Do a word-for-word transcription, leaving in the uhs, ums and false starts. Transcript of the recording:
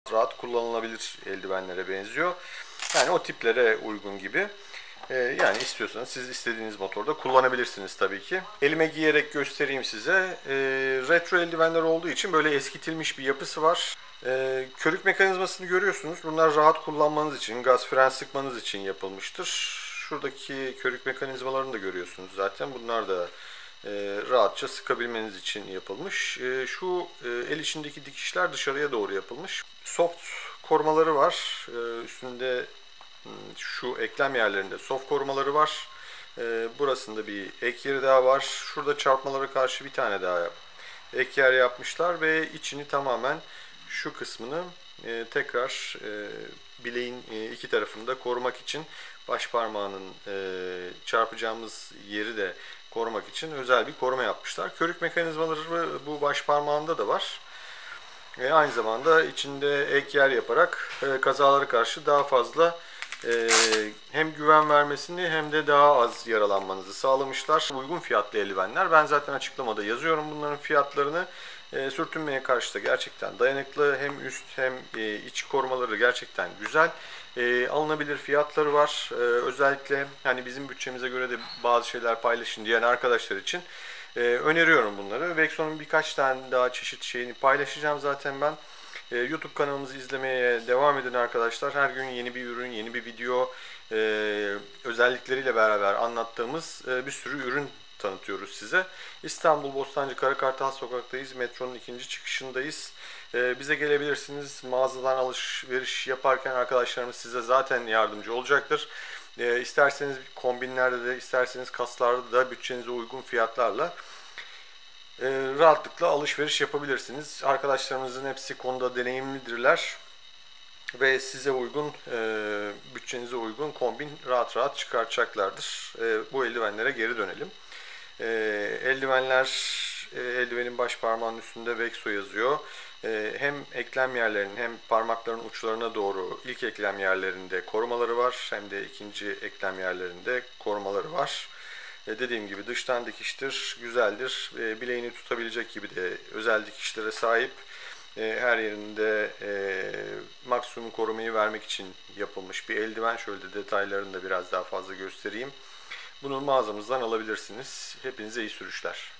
rahat kullanılabilir eldivenlere benziyor. Yani o tiplere uygun gibi. Ee, yani istiyorsanız siz istediğiniz motorda kullanabilirsiniz tabii ki. Elime giyerek göstereyim size. Ee, retro eldivenler olduğu için böyle eskitilmiş bir yapısı var. Ee, körük mekanizmasını görüyorsunuz. Bunlar rahat kullanmanız için, gaz fren sıkmanız için yapılmıştır. Şuradaki körük mekanizmalarını da görüyorsunuz zaten. Bunlar da e, rahatça sıkabilmeniz için yapılmış. E, şu e, el içindeki dikişler dışarıya doğru yapılmış. Soft korumaları var. E, üstünde şu eklem yerlerinde soft korumaları var. E, burasında bir ek yeri daha var. Şurada çarpmalara karşı bir tane daha ek yer yapmışlar ve içini tamamen şu kısmını e, tekrar e, bileğin e, iki tarafını da korumak için, baş parmağının e, çarpacağımız yeri de korumak için özel bir koruma yapmışlar. Körük mekanizmaları bu baş parmağında da var. Ve aynı zamanda içinde ek yer yaparak e, kazalara karşı daha fazla e, hem güven vermesini hem de daha az yaralanmanızı sağlamışlar. Uygun fiyatlı eldivenler. Ben zaten açıklamada yazıyorum bunların fiyatlarını. E, sürtünmeye karşı da gerçekten dayanıklı. Hem üst hem e, iç korumaları gerçekten güzel. E, alınabilir fiyatları var. E, özellikle hani bizim bütçemize göre de bazı şeyler paylaşın diyen arkadaşlar için e, öneriyorum bunları. Vexon'un birkaç tane daha çeşit şeyini paylaşacağım zaten ben. E, YouTube kanalımızı izlemeye devam edin arkadaşlar. Her gün yeni bir ürün, yeni bir video e, özellikleriyle beraber anlattığımız e, bir sürü ürün tanıtıyoruz size. İstanbul Bostancı Karakartal Sokak'tayız. Metronun ikinci çıkışındayız. Ee, bize gelebilirsiniz. Mağazadan alışveriş yaparken arkadaşlarımız size zaten yardımcı olacaktır. Ee, isterseniz kombinlerde de, isterseniz kaslarda da bütçenize uygun fiyatlarla e, rahatlıkla alışveriş yapabilirsiniz. Arkadaşlarımızın hepsi konuda deneyimlidirler ve size uygun, e, bütçenize uygun kombin rahat rahat çıkartacaklardır. E, bu eldivenlere geri dönelim. E, eldivenler, e, eldivenin baş parmağının üstünde Vexo yazıyor. E, hem eklem yerlerinin hem parmakların uçlarına doğru ilk eklem yerlerinde korumaları var. Hem de ikinci eklem yerlerinde korumaları var. E, dediğim gibi dıştan dikiştir, güzeldir. E, bileğini tutabilecek gibi de özel dikişlere sahip. E, her yerinde e, maksimum korumayı vermek için yapılmış bir eldiven. Şöyle de detaylarını da biraz daha fazla göstereyim. Bunu mağazamızdan alabilirsiniz. Hepinize iyi sürüşler.